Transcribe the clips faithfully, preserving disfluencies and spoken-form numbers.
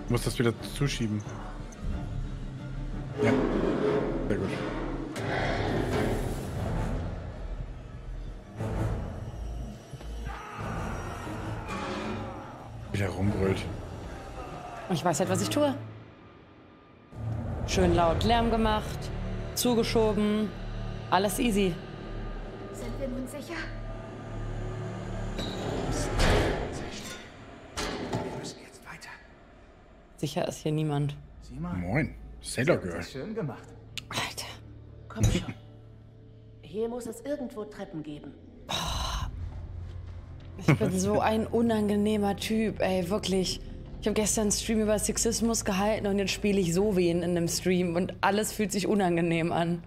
Ich muss das wieder zuschieben. Ja. Sehr gut. Wieder rumbrüllt. Ich weiß halt, was ich tue. Schön laut Lärm gemacht, zugeschoben, alles easy. Sind wir nun sicher? Wir müssen jetzt weiter. Sicher ist hier niemand. Sieh mal. Moin. Sailor Girl. Schön gemacht. Alter. Komm schon. Hier muss es irgendwo Treppen geben. Ich bin so ein unangenehmer Typ, ey, wirklich. Ich habe gestern einen Stream über Sexismus gehalten und jetzt spiele ich so wen in einem Stream und alles fühlt sich unangenehm an.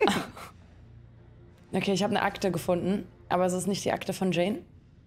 Okay, ich habe eine Akte gefunden, aber es ist nicht die Akte von Jane.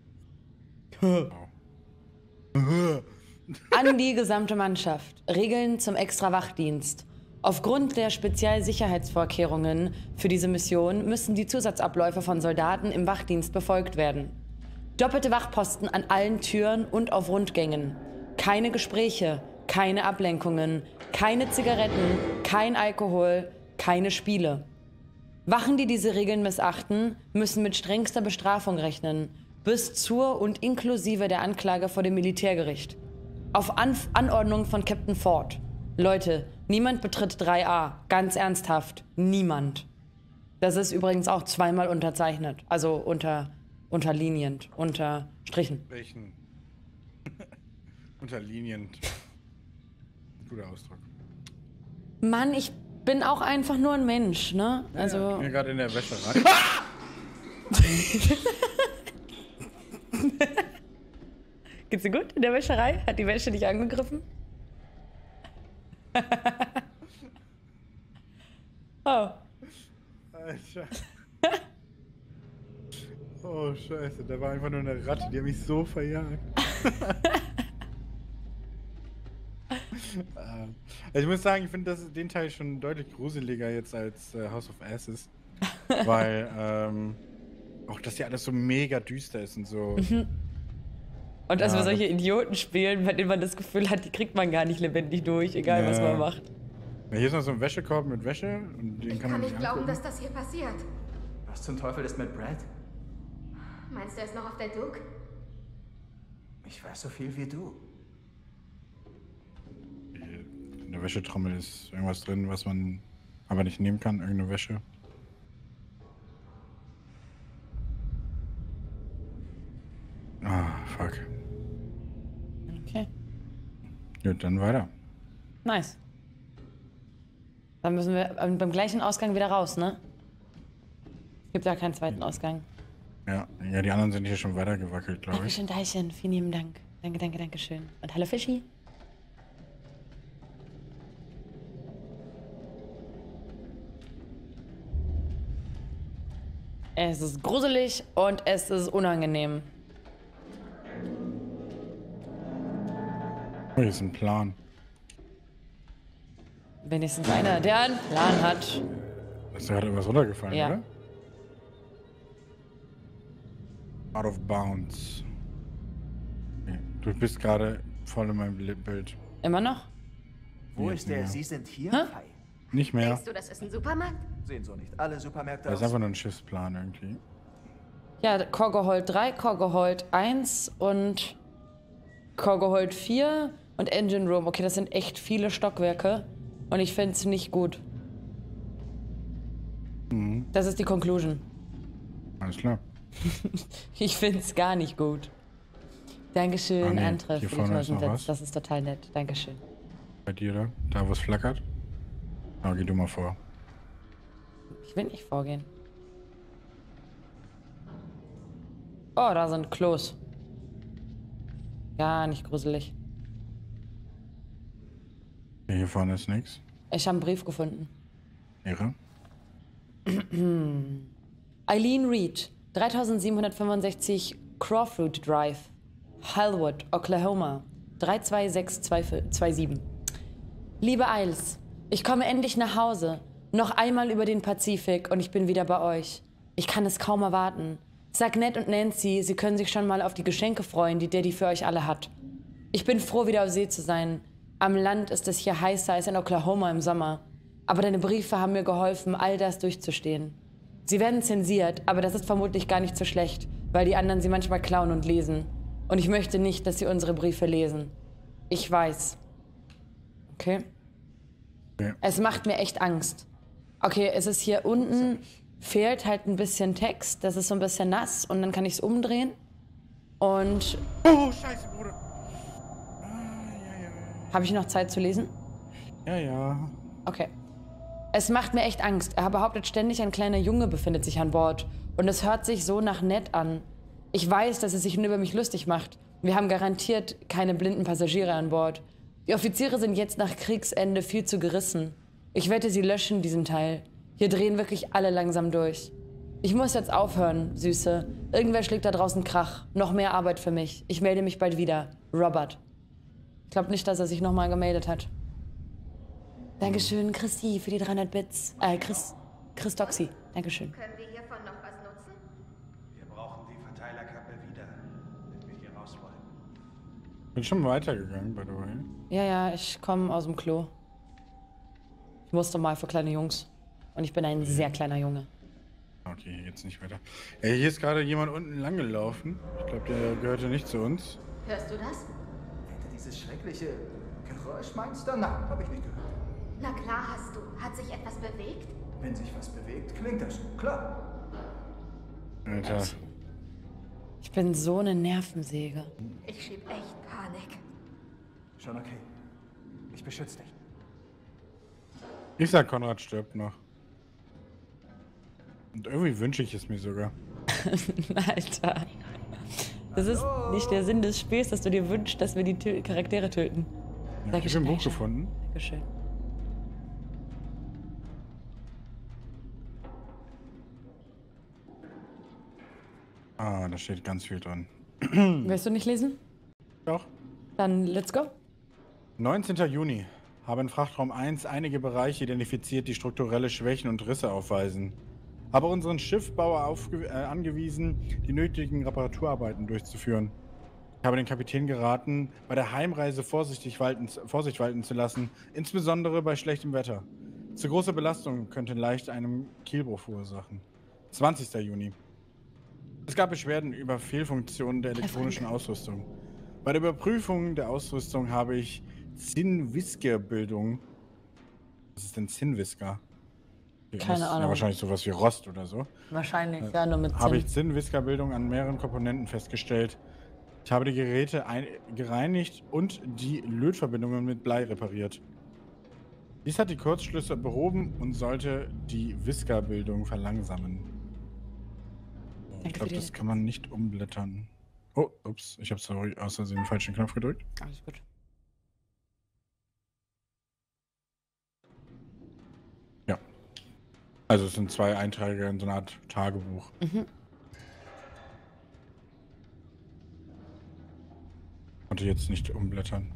An die gesamte Mannschaft. Regeln zum Extra-Wachdienst. Aufgrund der Spezialsicherheitsvorkehrungen für diese Mission müssen die Zusatzabläufe von Soldaten im Wachdienst befolgt werden. Doppelte Wachposten an allen Türen und auf Rundgängen. Keine Gespräche, keine Ablenkungen, keine Zigaretten, kein Alkohol, keine Spiele. Wachen, die diese Regeln missachten, müssen mit strengster Bestrafung rechnen, bis zur und inklusive der Anklage vor dem Militärgericht. Auf An- Anordnung von Captain Ford. Leute, niemand betritt drei a. Ganz ernsthaft. Niemand. Das ist übrigens auch zweimal unterzeichnet. Also unter, unterliniend, unterstrichen. Welchen? Unterliniend. Guter Ausdruck. Mann, ich bin auch einfach nur ein Mensch, ne? Also. Ja, ich bin gerade in der Wäscherei. Geht's dir gut in der Wäscherei? Hat die Wäsche dich angegriffen? Oh. Alter. Oh, scheiße. Da war einfach nur eine Ratte, die hat mich so verjagt. Ich muss sagen, ich finde den Teil schon deutlich gruseliger jetzt als äh, House of Ashes. Weil, ähm, auch dass hier alles so mega düster ist und so. Und dass Ja, wir solche das- Idioten spielen, bei denen man das Gefühl hat, die kriegt man gar nicht lebendig durch, egal was Ja. man macht. Ja, hier ist noch so ein Wäschekorb mit Wäsche und den Ich kann man kann nicht nicht glauben, angucken. dass das hier passiert. Was zum Teufel ist mit Brad? Meinst du, er ist noch auf der Duke? Ich weiß so viel wie du. In der Wäschetrommel ist irgendwas drin, was man aber nicht nehmen kann, irgendeine Wäsche. Ah, fuck. Okay, Gut, dann weiter. nice. Dann müssen wir ähm, beim gleichen Ausgang wieder raus, ne? Es gibt ja keinen zweiten Ausgang. Ja, ja, die anderen sind hier schon weitergewackelt, glaube ich. Dankeschön, Deichen. Vielen lieben Dank. Danke, danke, danke schön. Und hallo Fischi. Es ist gruselig und es ist unangenehm. Oh, hier ist ein Plan. Wenigstens einer, der einen Plan hat. Ist da gerade irgendwas runtergefallen, Ja. oder? Out of bounds. Okay. Du bist gerade voll in meinem Bli- Bild. Immer noch? Wo Nee, ist der? ja. Sie sind hier? Hä? Hi. Nicht mehr. Denkst du, das ist ein Supermarkt? Sehen so nicht alle Supermärkte Das ist aus. einfach nur ein Schiffsplan irgendwie. Ja, Korgohold drei, Korgohold eins und Korgohold vier und Engine Room. Okay, das sind echt viele Stockwerke und ich finde es nicht gut. Mhm. Das ist die Conclusion. Alles klar. Ich finde es gar nicht gut. Dankeschön, Ah, nee, Antre, hier für die vorne ist noch tausend was. Bits. Das ist total nett. Dankeschön. Bei dir da? Da, wo es flackert? Na, geh du mal vor. Ich will nicht vorgehen. Oh, da sind Klos. Gar nicht gruselig. Hier vorne ist nichts. Ich habe einen Brief gefunden. Ehre. Eileen Reed, dreitausendsiebenhundertfünfundsechzig Crawford Drive, Hallwood, Oklahoma, drei zwei sechs zwei sieben. Liebe Iles, ich komme endlich nach Hause. Noch einmal über den Pazifik und ich bin wieder bei euch. Ich kann es kaum erwarten. Sag Ned und Nancy, sie können sich schon mal auf die Geschenke freuen, die Daddy für euch alle hat. Ich bin froh, wieder auf See zu sein. Am Land ist es hier heißer als in Oklahoma im Sommer. Aber deine Briefe haben mir geholfen, all das durchzustehen. Sie werden zensiert, aber das ist vermutlich gar nicht so schlecht, weil die anderen sie manchmal klauen und lesen. Und ich möchte nicht, dass sie unsere Briefe lesen. Ich weiß. Okay? Ja. Es macht mir echt Angst. Okay, es ist hier unten, fehlt halt ein bisschen Text. Das ist so ein bisschen nass und dann kann ich es umdrehen. Und... Oh, scheiße, Bruder. Ah, ja, ja, Habe ich noch Zeit zu lesen? ja. Ja, ja. Okay. Es macht mir echt Angst. Er behauptet ständig, ein kleiner Junge befindet sich an Bord. Und es hört sich so nach nett an. Ich weiß, dass es sich nur über mich lustig macht. Wir haben garantiert keine blinden Passagiere an Bord. Die Offiziere sind jetzt nach Kriegsende viel zu gerissen. Ich wette, sie löschen diesen Teil. Hier drehen wirklich alle langsam durch. Ich muss jetzt aufhören, Süße. Irgendwer schlägt da draußen Krach. Noch mehr Arbeit für mich. Ich melde mich bald wieder. Robert. Ich glaube nicht, dass er sich nochmal gemeldet hat. Dankeschön, Christi, für die dreihundert Bits. Äh, Chris, Chris Doxy. Dankeschön. Können wir hiervon noch was nutzen? Wir brauchen die Verteilerkappe wieder, wenn wir hier raus wollen. Bin schon weitergegangen, by the way. Ja, ja, ich komme aus dem Klo. Ich musste mal für kleine Jungs. Und ich bin ein sehr kleiner Junge. Okay, hier geht's nicht weiter. Ey, hier ist gerade jemand unten lang gelaufen. Ich glaube, der gehörte nicht zu uns. Hörst du das? Hinter dieses schreckliche Geräusch meinst du? Nein, habe ich nicht gehört. Na klar hast du. Hat sich etwas bewegt? Wenn sich was bewegt, klingt das klar. Alter. Ich bin so eine Nervensäge. Ich schieb echt Panik. Schon okay. Ich beschütze dich. Ich sag, Konrad stirbt noch. Und irgendwie wünsche ich es mir sogar. Alter. Das ist nicht der Sinn des Spiels, dass du dir wünschst, dass wir die Tö Charaktere töten. Ja, ich habe ein Buch Aisha. gefunden. Dankeschön. Ah, da steht ganz viel drin. Willst du nicht lesen? Doch. Dann let's go. neunzehnter Juni. Habe in Frachtraum eins einige Bereiche identifiziert, die strukturelle Schwächen und Risse aufweisen. Habe unseren Schiffbauer aufge äh, angewiesen, die nötigen Reparaturarbeiten durchzuführen. Ich habe den Kapitän geraten, bei der Heimreise vorsichtig walten, Vorsicht walten zu lassen, insbesondere bei schlechtem Wetter. Zu große Belastung könnte leicht einen Kielbruch verursachen. zwanzigster Juni. Es gab Beschwerden über Fehlfunktionen der elektronischen Ausrüstung. Bei der Überprüfung der Ausrüstung habe ich Zinwisker-Bildung. Was ist denn Zinwisker? Keine Ahnung. Ja, wahrscheinlich sowas wie Rost oder so. Wahrscheinlich, ja, nur mit Habe Zinn. ich Zinwisker-Bildung an mehreren Komponenten festgestellt. Ich habe die Geräte ein gereinigt und die Lötverbindungen mit Blei repariert. Dies hat die Kurzschlüsse behoben und sollte die Whisker-Bildung verlangsamen. Ich Danke glaube, für die- das kann man nicht umblättern. Oh, ups, ich habe sorry aus Versehen den falschen Knopf gedrückt. Alles gut. Ja. Also es sind zwei Einträge in so einer Art Tagebuch. Mhm. Konnte jetzt nicht umblättern.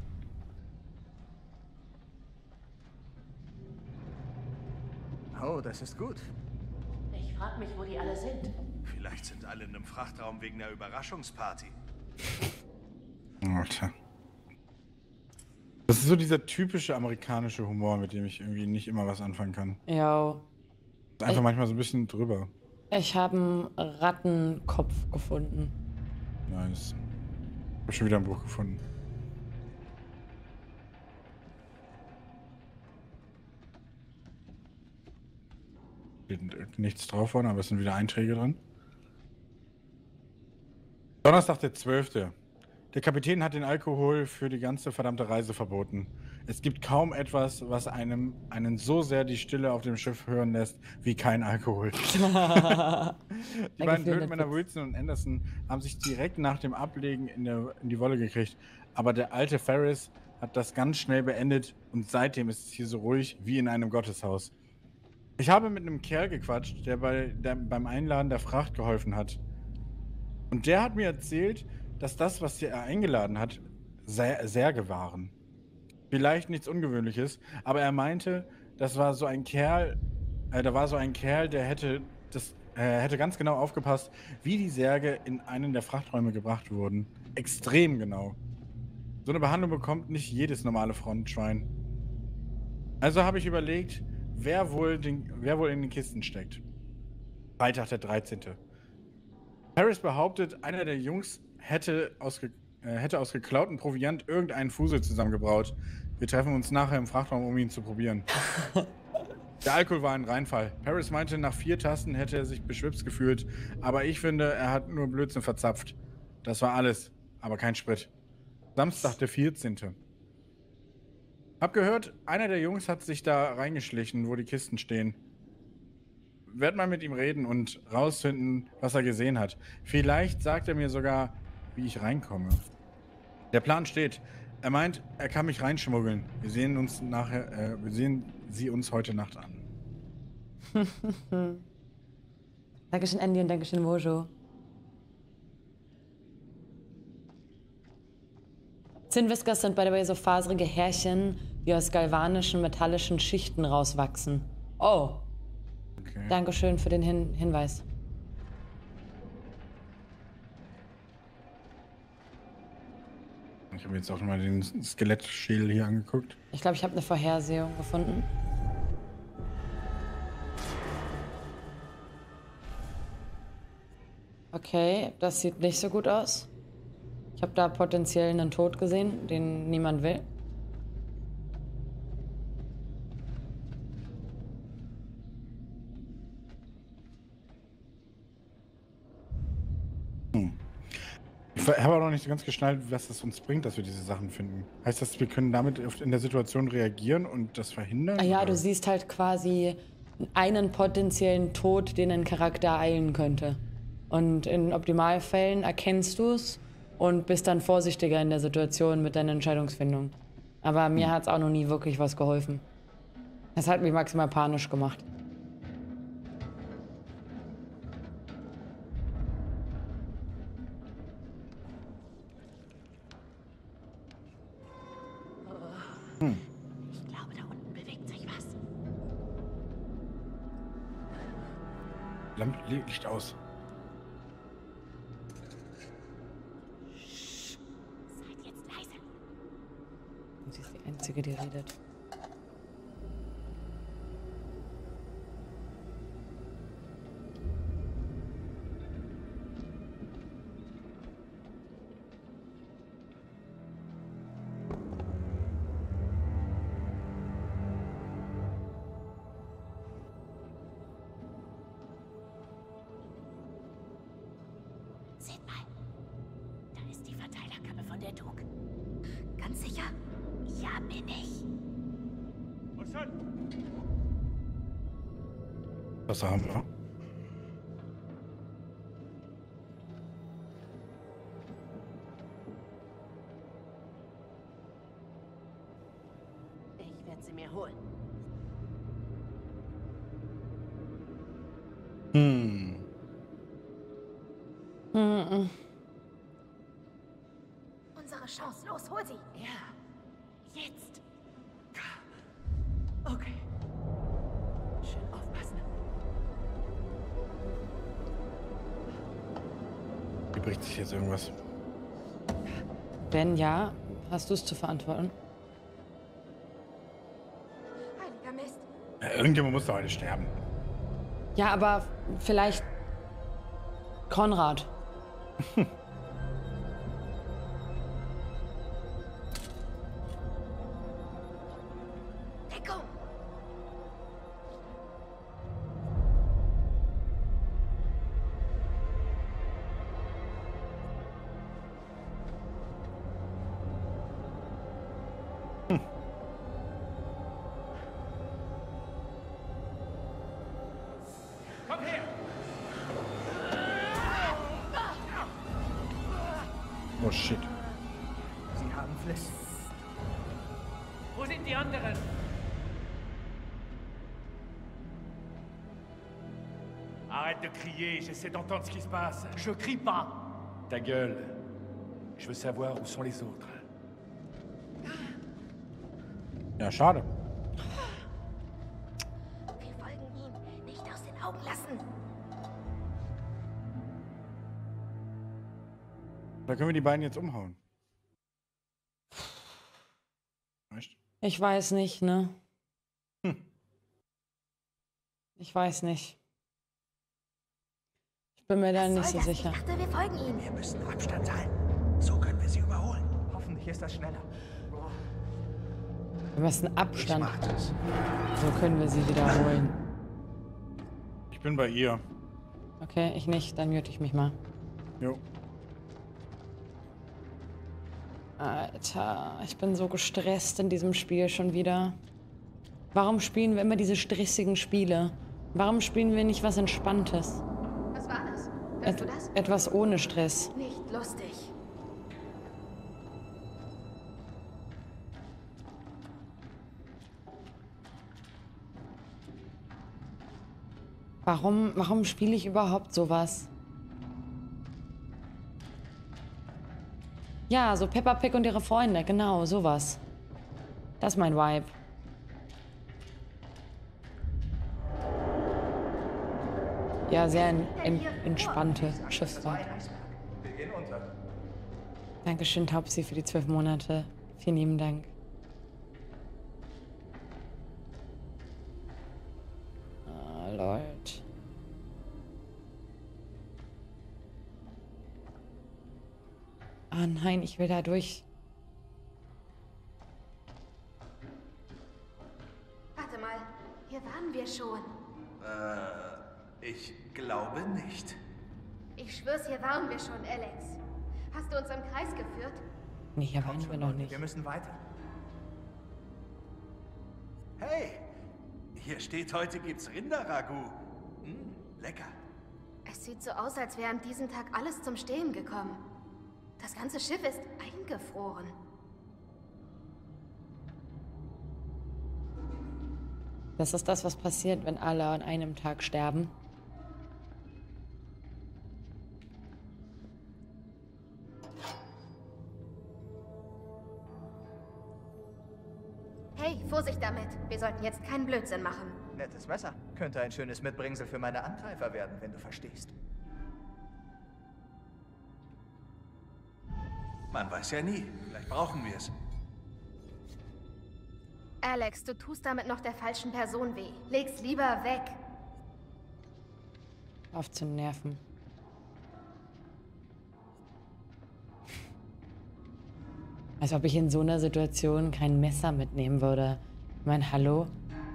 Oh, das ist gut. Ich frag mich, wo die alle sind. Vielleicht sind alle in einem Frachtraum wegen der Überraschungsparty. Alter. Das ist so dieser typische amerikanische Humor, mit dem ich irgendwie nicht immer was anfangen kann. Ja. Ist einfach Ey. manchmal so ein bisschen drüber. Ich habe einen Rattenkopf gefunden. Nice. Ich hab schon wieder ein Buch gefunden. Steht nichts drauf von, aber es sind wieder Einträge drin. Donnerstag, der zwölfte. Der Kapitän hat den Alkohol für die ganze verdammte Reise verboten. Es gibt kaum etwas, was einem einen so sehr die Stille auf dem Schiff hören lässt, wie kein Alkohol. Die beiden Blödmänner Wilson und Anderson haben sich direkt nach dem Ablegen in, der, in die Wolle gekriegt. Aber der alte Ferris hat das ganz schnell beendet und seitdem ist es hier so ruhig wie in einem Gotteshaus. Ich habe mit einem Kerl gequatscht, der, bei, der beim Einladen der Fracht geholfen hat. Und der hat mir erzählt, dass das, was er eingeladen hat, Sä Särge waren. Vielleicht nichts Ungewöhnliches, aber er meinte, das war so ein Kerl, äh, da war so ein Kerl, der hätte, das, äh, hätte ganz genau aufgepasst, wie die Särge in einen der Frachträume gebracht wurden. Extrem genau. So eine Behandlung bekommt nicht jedes normale Frontschwein. Also habe ich überlegt, wer wohl, den, wer wohl in den Kisten steckt. Freitag der dreizehnte Paris behauptet, einer der Jungs hätte aus, ge äh, hätte aus geklauten Proviant irgendeinen Fusel zusammengebraut. Wir treffen uns nachher im Frachtraum, um ihn zu probieren. Der Alkohol war ein Reinfall. Paris meinte, nach vier Tassen hätte er sich beschwipst gefühlt, aber ich finde, er hat nur Blödsinn verzapft. Das war alles, aber kein Sprit. Samstag der vierzehnte Hab gehört, einer der Jungs hat sich da reingeschlichen, wo die Kisten stehen. Werd mal mit ihm reden und rausfinden, was er gesehen hat. Vielleicht sagt er mir sogar, wie ich reinkomme. Der Plan steht. Er meint, er kann mich reinschmuggeln. Wir sehen uns nachher, äh, wir sehen sie uns heute Nacht an. Dankeschön, Andy, und Dankeschön, Mojo. Zinwhiskers sind by the way so faserige Härchen, die aus galvanischen, metallischen Schichten rauswachsen. Oh. Okay. Dankeschön für den Hin Hinweis. Ich habe jetzt auch mal den Skelettschädel hier angeguckt. Ich glaube, ich habe eine Vorhersehung gefunden. Okay, das sieht nicht so gut aus. Ich habe da potenziell einen Tod gesehen, den niemand will. Hm. Ich habe aber noch nicht so ganz geschnallt, was es uns bringt, dass wir diese Sachen finden. Heißt das, wir können damit in der Situation reagieren und das verhindern? Ah ja, oder? du siehst halt quasi einen potenziellen Tod, den ein Charakter eilen könnte. Und in Optimalfällen erkennst du es und bist dann vorsichtiger in der Situation mit deiner Entscheidungsfindung. Aber mir hm. hat es auch noch nie wirklich was geholfen. Das hat mich maximal panisch gemacht. Hm. Ich glaube, da unten bewegt sich was. Lampe, Licht aus. Seid jetzt leise. Sie ist die Einzige, die redet. Seht mal. Da ist die Verteilerkappe von der Duke. Ganz sicher? Ja, bin ich. Was haben wir? Ich werde sie mir holen. Hm. Mhm. Unsere Chance. Los, hol sie. Ja. Jetzt. Okay. Schön aufpassen. Hier bricht sich jetzt irgendwas. Wenn ja, hast du es zu verantworten? Heiliger Mist. Ja, irgendjemand muss doch heute sterben. Ja, aber vielleicht Konrad. Deckung. Komm her! Oh shit. Sie haben Fliss. Wo sind die anderen? Arrête de crier, j'essaie d'entendre ce qui se passe. Je crie pas. Ta gueule. Je veux savoir où sont les autres. Ja, schade. Wir folgen ihm. Nicht aus den Augen lassen. Da können wir die beiden jetzt umhauen. Ich weiß nicht, ne? Hm. Ich weiß nicht. Ich bin mir da Was nicht soll so das? sicher. Ich dachte, wir folgen ihnen. Wir müssen Abstand halten. So können wir sie überholen. Hoffentlich ist das schneller. Boah. Wir müssen Ich Abstand. mach das. So können wir sie wiederholen. Ich bin bei ihr. Okay, ich nicht. Dann mute ich mich mal. Jo. Alter, ich bin so gestresst in diesem Spiel schon wieder. Warum spielen wir immer diese stressigen Spiele? Warum spielen wir nicht was Entspanntes? Was war das? Hörst Et du das? etwas ohne Stress. Nicht lustig. Warum, warum spiele ich überhaupt sowas? Ja, so Peppa Pig und ihre Freunde, genau, sowas. Das ist mein Vibe. Ja, sehr en en entspannte Schiffsfahrt. Wir gehen unter. Dankeschön, Taubsi, für die zwölf Monate. Vielen lieben Dank. Ah, Leute. Ah nein, ich will da durch. Warte mal, hier waren wir schon. Äh, ich glaube nicht. Ich schwör's, hier waren wir schon, Alex. Hast du uns im Kreis geführt? Nee, hier waren wir noch nicht. Wir müssen weiter. Hey, hier steht, heute gibt's Rinderragout. Hm, lecker. Es sieht so aus, als wäre an diesem Tag alles zum Stehen gekommen. Das ganze Schiff ist eingefroren. Das ist das, was passiert, wenn alle an einem Tag sterben. Hey, Vorsicht damit. Wir sollten jetzt keinen Blödsinn machen. Nettes Messer. Könnte ein schönes Mitbringsel für meine Angreifer werden, wenn du verstehst. Man weiß ja nie. Vielleicht brauchen wir es. Alex, du tust damit noch der falschen Person weh. Leg's lieber weg. Auf zu nerven. Als ob ich in so einer Situation kein Messer mitnehmen würde. Ich meine, hallo?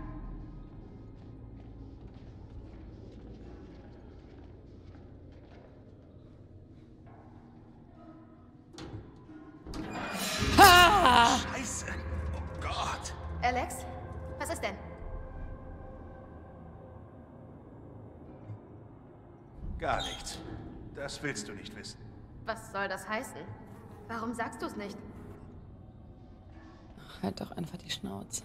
Ha! Scheiße. Oh Gott. Alex, was ist denn? Gar nichts. Das willst du nicht wissen. Was soll das heißen? Warum sagst du es nicht? Halt doch einfach die Schnauze.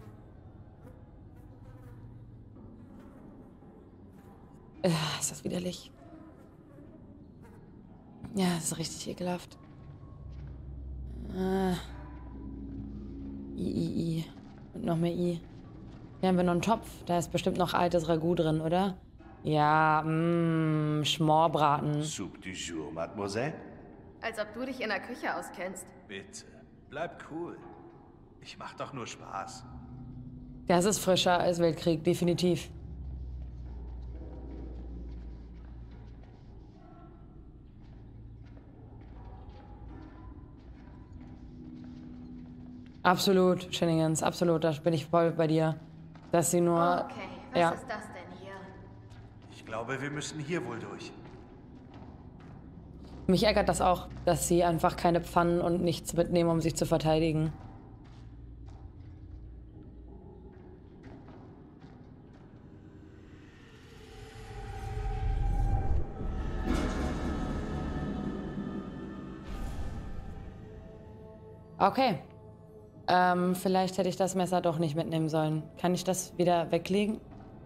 Äh, ist das widerlich. Ja, das ist richtig ekelhaft. Äh. I, I, I. Und noch mehr I. Hier haben wir noch einen Topf. Da ist bestimmt noch altes Ragout drin, oder? Ja, mh, Schmorbraten. Soup du jour, Mademoiselle. Als ob du dich in der Küche auskennst. Bitte, bleib cool. Ich mach doch nur Spaß. Das ist frischer als Weltkrieg, definitiv. Absolut, Shenanigans, absolut, da bin ich voll bei dir. Dass sie nur... Okay, was ja. ist das denn hier? Ich glaube, wir müssen hier wohl durch. Mich ärgert das auch, dass sie einfach keine Pfannen und nichts mitnehmen, um sich zu verteidigen. Okay. Ähm, vielleicht hätte ich das Messer doch nicht mitnehmen sollen. Kann ich das wieder weglegen?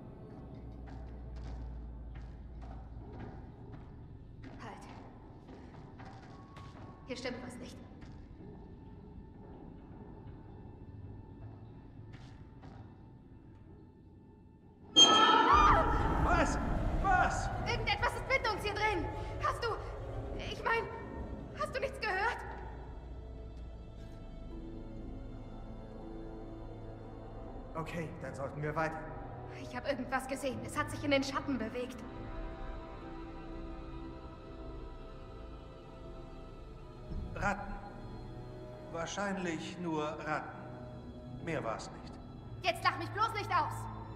Halt. Hier stimmt was nicht. Was? Was? Irgendetwas ist mit uns hier drin. Hast du... Ich meine, hast du nichts gehört? Okay, dann sollten wir weiter. Ich habe irgendwas gesehen. Es hat sich in den Schatten bewegt. Ratten. Wahrscheinlich nur Ratten. Mehr war's nicht. Jetzt lach mich bloß nicht aus.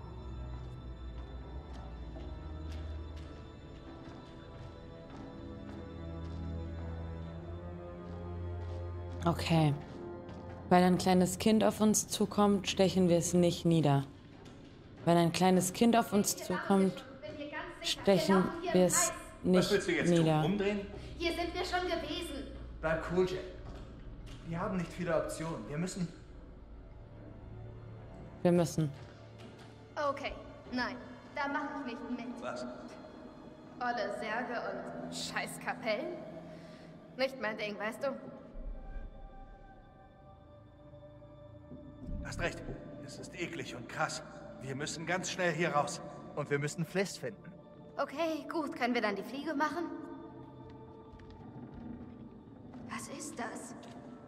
Okay. Weil ein kleines Kind auf uns zukommt, stechen wir es nicht nieder. Wenn ein kleines Kind auf uns zukommt, stechen wir es Was willst nicht du jetzt nieder. tun? Umdrehen? Hier sind wir schon gewesen. Bleib cool, Jack. Wir haben nicht viele Optionen. Wir müssen... Wir müssen. Okay, nein, da mache ich nicht mit. Was? Olle Särge und scheiß Kapellen? Nicht mein Ding, weißt du? Hast recht. Es ist eklig und krass. Wir müssen ganz schnell hier raus. Und wir müssen Fliss finden. Okay, gut, können wir dann die Fliege machen? Was ist das?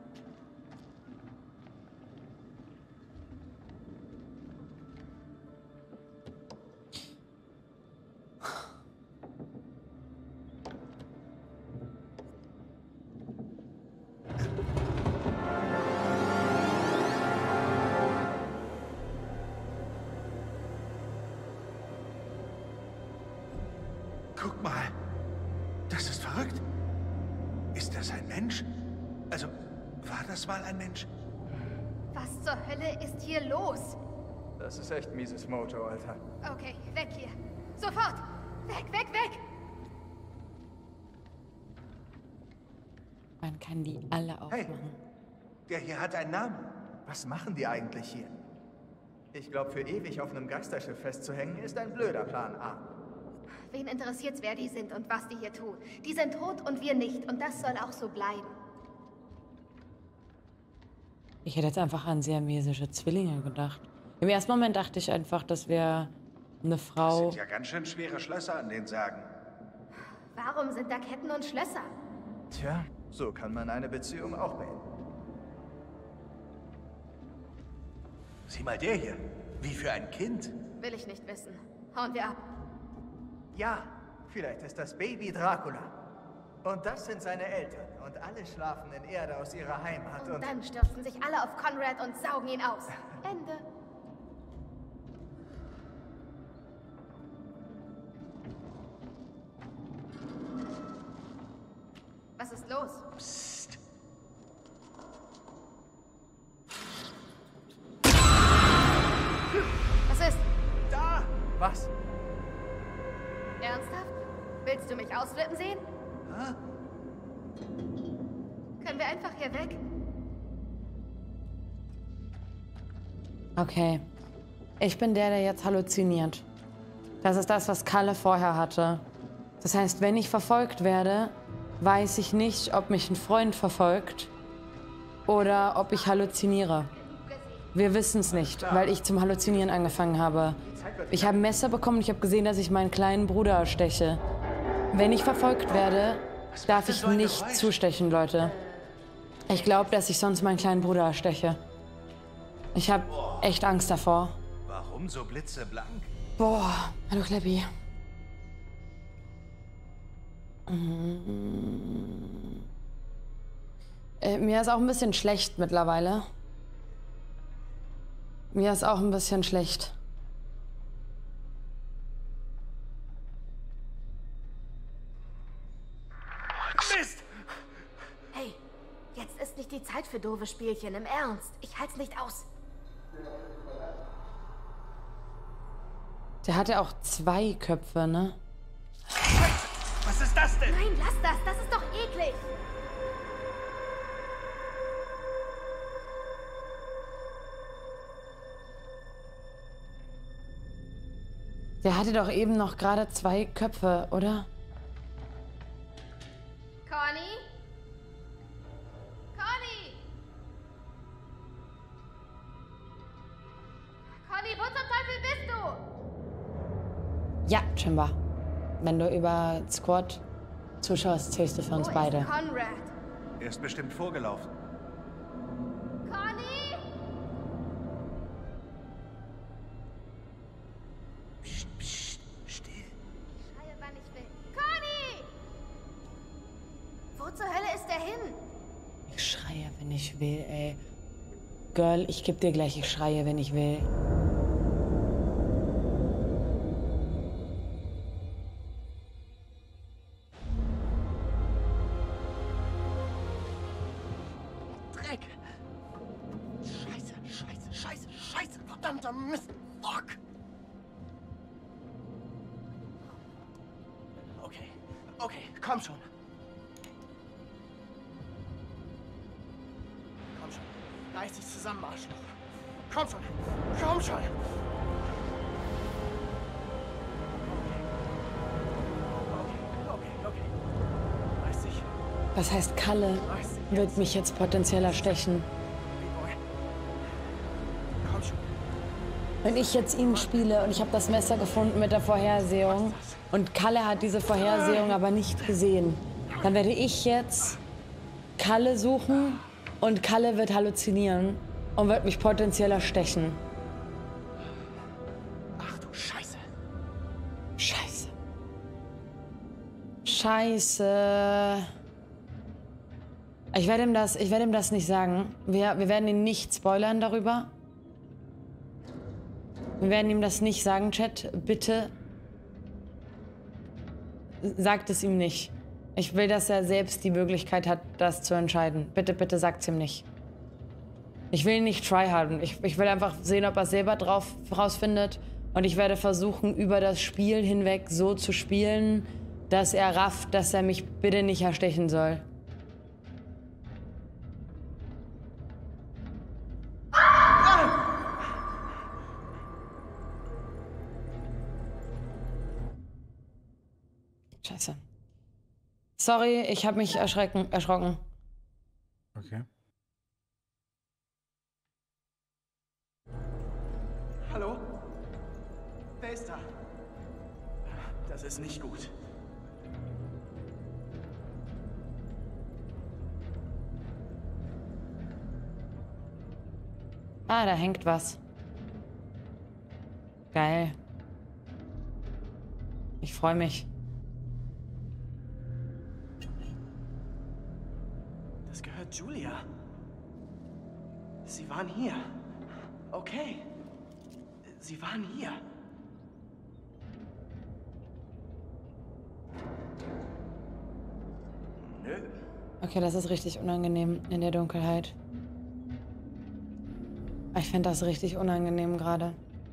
Guck mal. Das ist verrückt. Ist das ein Mensch? Also, war das mal ein Mensch? Was zur Hölle ist hier los? Das ist echt mieses Mojo, Alter. Okay, weg hier. Sofort! Weg, weg, weg! Man kann die alle Hey, aufmachen. der hier hat einen Namen. Was machen die eigentlich hier? Ich glaube, für ewig auf einem Geisterschiff festzuhängen, ist ein blöder Plan A. Wen interessiert's, wer die sind und was die hier tun? Die sind tot und wir nicht. Und das soll auch so bleiben. Ich hätte jetzt einfach an siamesische Zwillinge gedacht. Im ersten Moment dachte ich einfach, das wäre eine Das Frau. sind ja ganz schön schwere Schlösser an den Särgen. Warum sind da Ketten und Schlösser? Tja, so kann man eine Beziehung auch beenden. Sieh mal der hier. Wie für ein Kind. Will ich nicht wissen. Hauen wir ab. Ja, vielleicht ist das Baby Dracula. Und das sind seine Eltern. Und alle schlafen in Erde aus ihrer Heimat. Und Und dann stürzen sich alle auf Conrad und saugen ihn aus. Ende. Was ist los? Psst. Was ist? da! Was? Ernsthaft? Willst du mich ausflippen sehen? Hä? Können wir einfach hier weg? Okay. Ich bin der, der jetzt halluziniert. Das ist das, was Kalle vorher hatte. Das heißt, wenn ich verfolgt werde, weiß ich nicht, ob mich ein Freund verfolgt oder ob ich halluziniere. Wir wissen es nicht, weil ich zum Halluzinieren angefangen habe. Ich habe ein Messer bekommen und ich habe gesehen, dass ich meinen kleinen Bruder ersteche. Wenn ich verfolgt werde, darf ich nicht zustechen, Leute. Ich glaube, dass ich sonst meinen kleinen Bruder ersteche. Ich habe echt Angst davor. Warum so blitzeblank? Boah, hallo Kleppi. Mm. Äh, mir ist auch ein bisschen schlecht mittlerweile. Mir ist auch ein bisschen schlecht. Mist! Hey, jetzt ist nicht die Zeit für doofe Spielchen, im Ernst. Ich halt's nicht aus. Der hatte auch zwei Köpfe, ne? Was ist das denn? Nein, lass das, das ist doch eklig. Der hatte doch eben noch gerade zwei Köpfe, oder? Conny? Conny? Conny, wo zum Teufel bist du? Ja, Chimba. Wenn du über Squad zuschaust, zählst du für uns Wo beide. ist Conrad? Er ist bestimmt vorgelaufen. Conny? ich will, ey. Girl, ich geb dir gleich, ich schreie, wenn ich will. Dreck! Scheiße, scheiße, scheiße, scheiße, verdammter Mist! Fuck! Okay, okay, komm schon. Komm schon. Reiß dich zusammen, Arschloch. Komm schon, komm schon! Okay, okay, okay. Reiß dich. Was heißt Kalle wird mich jetzt potenziell erstechen? Komm schon. Wenn ich jetzt ihn spiele und ich habe das Messer gefunden mit der Vorhersehung und Kalle hat diese Vorhersehung aber nicht gesehen, dann werde ich jetzt Kalle suchen und Kalle wird halluzinieren und wird mich potenziell erstechen. Ach du Scheiße. Scheiße. Scheiße. Ich werde ihm das, ich werde ihm das nicht sagen. Wir, wir werden ihn nicht spoilern darüber. Wir werden ihm das nicht sagen, Chat. Bitte sagt es ihm nicht. Ich will, dass er selbst die Möglichkeit hat, das zu entscheiden. Bitte, bitte sagt es ihm nicht. Ich will ihn nicht tryharden. Ich, ich will einfach sehen, ob er es selber drauf rausfindet. Und ich werde versuchen, über das Spiel hinweg so zu spielen, dass er rafft, dass er mich bitte nicht erstechen soll. Scheiße. Sorry, ich habe mich erschrecken, erschrocken. Okay. Hallo? Wer ist da? Das ist nicht gut. Ah, da hängt was. Geil. Ich freue mich. Das gehört Julia. Sie waren hier. Okay. Sie waren hier. Nö. Okay, das ist richtig unangenehm in der Dunkelheit. Ich finde das richtig unangenehm gerade.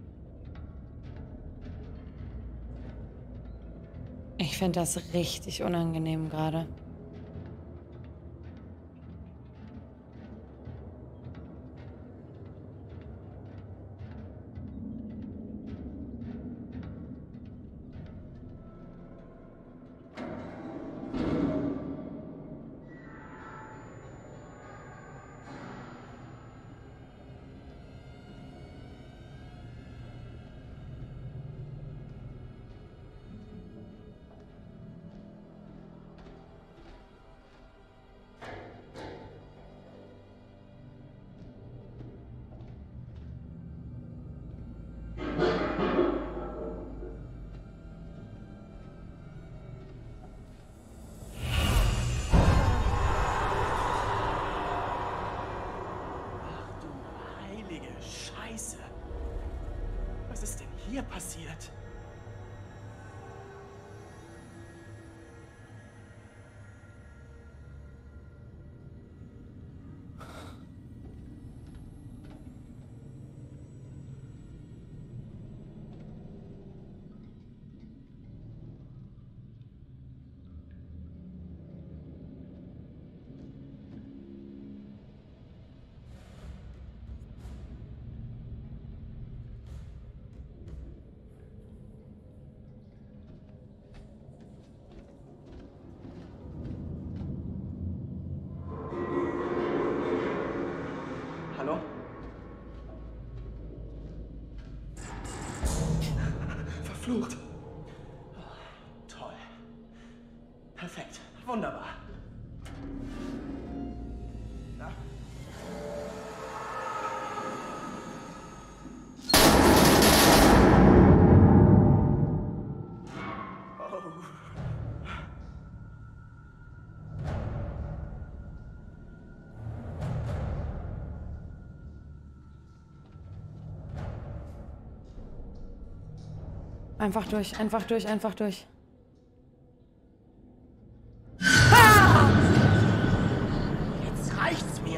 Ich finde das richtig unangenehm gerade. Scheiße. Was ist denn hier passiert? Hallo? Verflucht. Toll. Perfekt. Wunderbar. Na? Oh. Einfach durch, einfach durch, einfach durch. Jetzt reicht's mir.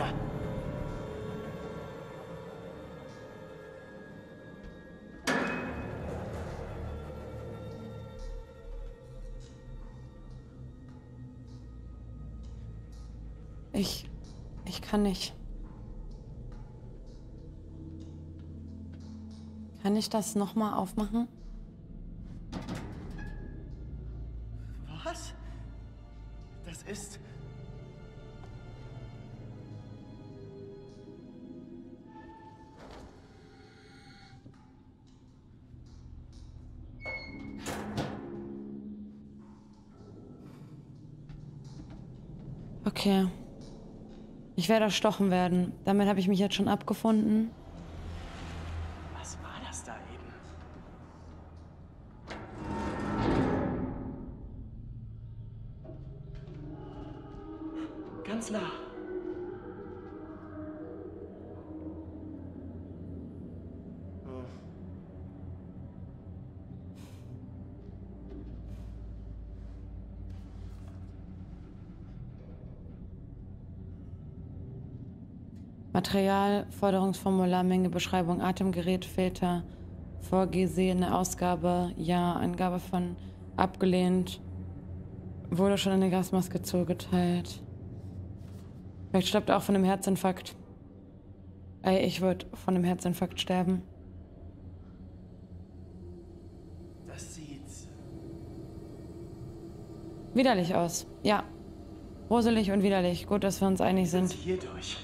Ich... Ich kann nicht. Kann ich das nochmal aufmachen? Was? Das ist... Okay. Ich werde erstochen werden. Damit habe ich mich jetzt schon abgefunden. Was war das da eben? Ganz nah. Material, Forderungsformular, Menge, Beschreibung, Atemgerät, Filter, vorgesehene Ausgabe, ja, Angabe von abgelehnt, wurde schon eine Gasmaske zugeteilt. Vielleicht stirbt er auch von einem Herzinfarkt. Ey, ich würde von einem Herzinfarkt sterben. Das sieht... Widerlich aus, ja. Gruselig und widerlich. Gut, dass wir uns einig sind. Hier durch.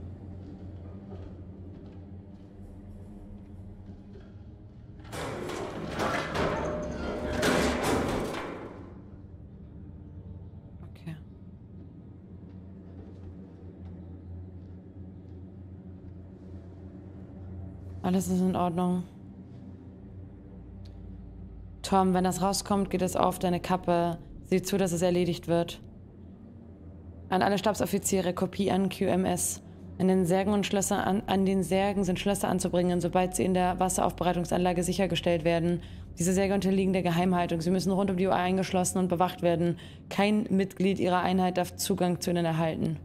Okay. Alles ist in Ordnung. Tom, wenn das rauskommt, geht es auf deine Kappe. Sieh zu, dass es erledigt wird. An alle Stabsoffiziere, Kopie an Q M S. An den Särgen und Schlösser an, an den Särgen sind Schlösser anzubringen, sobald sie in der Wasseraufbereitungsanlage sichergestellt werden. Diese Särge unterliegen der Geheimhaltung. Sie müssen rund um die Uhr eingeschlossen und bewacht werden. Kein Mitglied ihrer Einheit darf Zugang zu ihnen erhalten.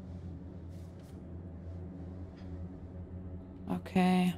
Okay.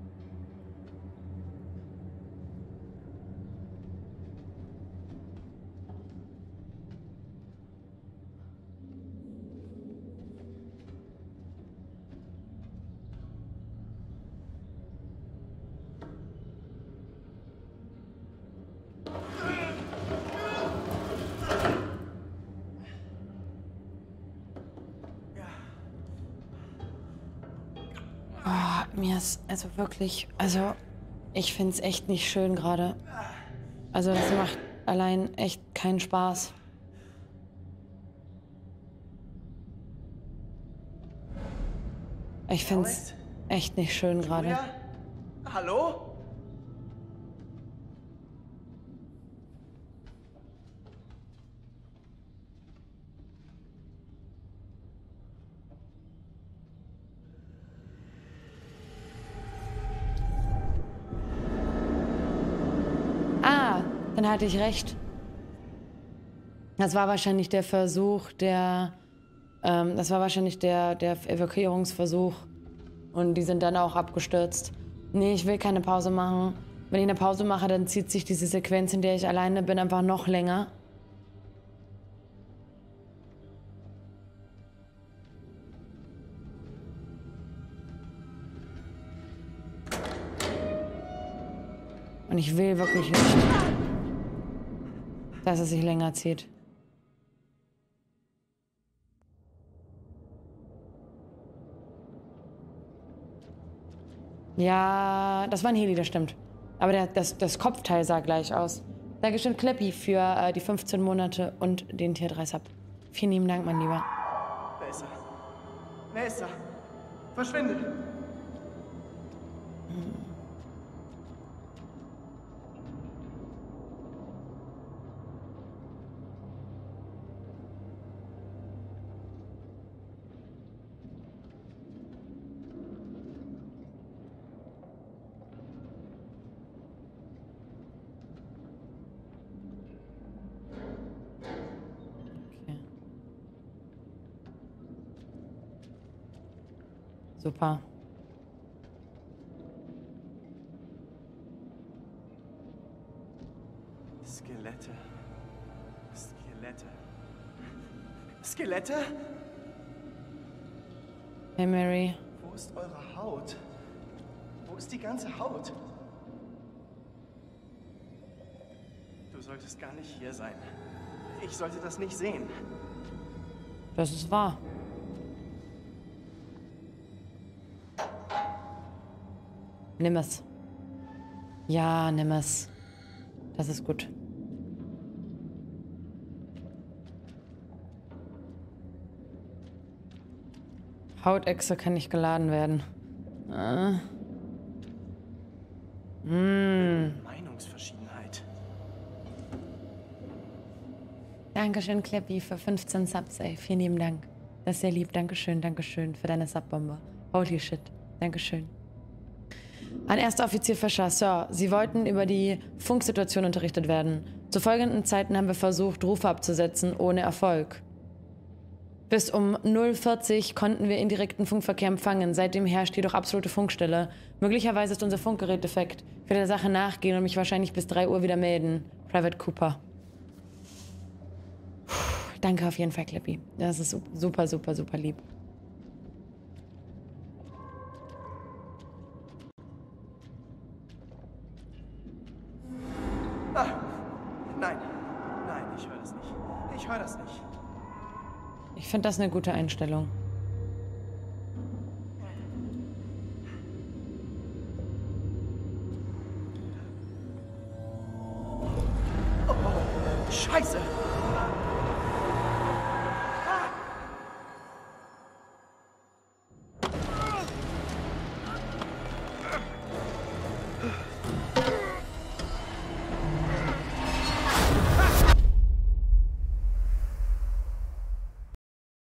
Oh, mir ist also wirklich, also ich finde es echt nicht schön gerade. Also das macht allein echt keinen Spaß. Ich finde es echt nicht schön gerade. Ja? Hallo? Ah, dann hatte ich recht. Das war wahrscheinlich der Versuch, der, ähm, das war wahrscheinlich der, der Evakuierungsversuch. Und die sind dann auch abgestürzt. Nee, ich will keine Pause machen. Wenn ich eine Pause mache, dann zieht sich diese Sequenz, in der ich alleine bin, einfach noch länger. Und ich will wirklich nicht, dass es sich länger zieht. Ja, das war ein Heli, das stimmt. Aber der, das, das Kopfteil sah gleich aus. Dankeschön, Kleppi, für äh, die fünfzehn Monate und den Tier drei Sub. Vielen lieben Dank, mein Lieber. Besser. Besser. Verschwinde. Super. Skelette. Skelette. Skelette? Hey, Mary. Wo ist eure Haut? Wo ist die ganze Haut? Du solltest gar nicht hier sein. Ich sollte das nicht sehen. Das ist wahr. Nimm es. Ja, nimm es. Das ist gut. Hautechse kann nicht geladen werden. Ah. Mm. Meinungsverschiedenheit. Dankeschön, Clippy, für fünfzehn Subs, ey. Vielen lieben Dank. Das ist sehr lieb. Dankeschön, Dankeschön für deine Subbombe. Holy shit. Dankeschön. An Erster Offizier Fischer, Sir, Sie wollten über die Funksituation unterrichtet werden. Zu folgenden Zeiten haben wir versucht, Rufe abzusetzen, ohne Erfolg. Bis um null Uhr vierzig konnten wir indirekten Funkverkehr empfangen. Seitdem herrscht jedoch absolute Funkstille. Möglicherweise ist unser Funkgerät defekt. Ich werde der Sache nachgehen und mich wahrscheinlich bis drei Uhr wieder melden. Private Cooper. Puh, danke auf jeden Fall, Clippy. Das ist super, super, super lieb. Ah, nein, nein, ich höre das nicht. Ich höre das nicht. Ich finde das eine gute Einstellung. Oh, Scheiße!